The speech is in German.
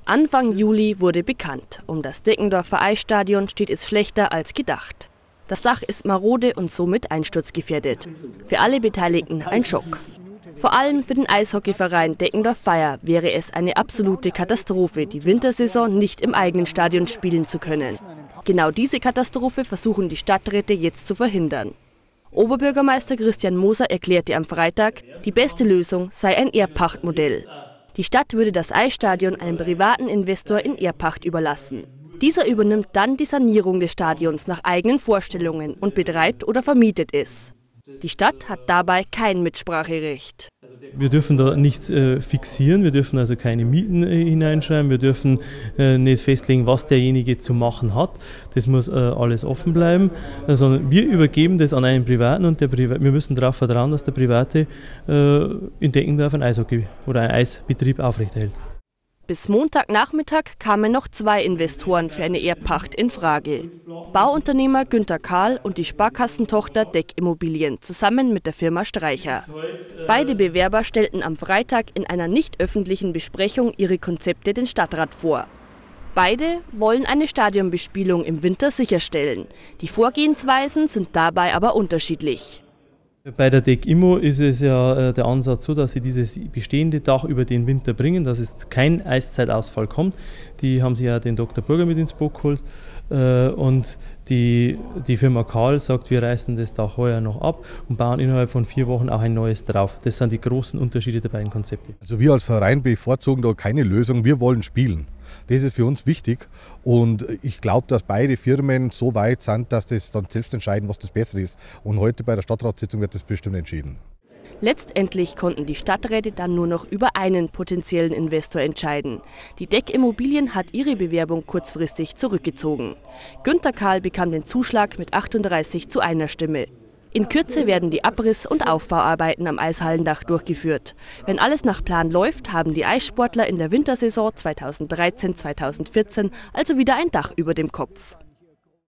Anfang Juli wurde bekannt, um das Deckendorfer Eisstadion steht es schlechter als gedacht. Das Dach ist marode und somit einsturzgefährdet. Für alle Beteiligten ein Schock. Vor allem für den Eishockeyverein Deckendorf Feier wäre es eine absolute Katastrophe, die Wintersaison nicht im eigenen Stadion spielen zu können. Genau diese Katastrophe versuchen die Stadträte jetzt zu verhindern. Oberbürgermeister Christian Moser erklärte am Freitag, die beste Lösung sei ein Erbpachtmodell. Die Stadt würde das Eisstadion einem privaten Investor in Erbpacht überlassen. Dieser übernimmt dann die Sanierung des Stadions nach eigenen Vorstellungen und betreibt oder vermietet es. Die Stadt hat dabei kein Mitspracherecht. Wir dürfen da nichts fixieren, wir dürfen also keine Mieten hineinschreiben, wir dürfen nicht festlegen, was derjenige zu machen hat. Das muss alles offen bleiben, sondern wir übergeben das an einen Privaten und wir müssen darauf vertrauen, dass der Private in Deckendorf ein Eishockey oder einen Eisbetrieb aufrechterhält. Bis Montagnachmittag kamen noch 2 Investoren für eine Erbpacht in Frage. Bauunternehmer Günter Kahl und die Sparkassentochter Deck Immobilien zusammen mit der Firma Streicher. Beide Bewerber stellten am Freitag in einer nicht öffentlichen Besprechung ihre Konzepte den Stadtrat vor. Beide wollen eine Stadionbespielung im Winter sicherstellen. Die Vorgehensweisen sind dabei aber unterschiedlich. Bei der Deck Immo ist es ja der Ansatz so, dass sie dieses bestehende Dach über den Winter bringen, dass es kein Eiszeitausfall kommt. Die haben sich ja den Dr. Burger mit ins Boot geholt und die Firma Kahl sagt, wir reißen das Dach heuer noch ab und bauen innerhalb von 4 Wochen auch ein neues drauf. Das sind die großen Unterschiede der beiden Konzepte. Also wir als Verein bevorzugen da keine Lösung, wir wollen spielen. Das ist für uns wichtig und ich glaube, dass beide Firmen so weit sind, dass das dann selbst entscheiden, was das Bessere ist. Und heute bei der Stadtratssitzung wird das bestimmt entschieden. Letztendlich konnten die Stadträte dann nur noch über einen potenziellen Investor entscheiden. Die Deck Immobilien hat ihre Bewerbung kurzfristig zurückgezogen. Günter Kahl bekam den Zuschlag mit 38 zu 1 Stimme. In Kürze werden die Abriss- und Aufbauarbeiten am Eishallendach durchgeführt. Wenn alles nach Plan läuft, haben die Eissportler in der Wintersaison 2013/2014 also wieder ein Dach über dem Kopf.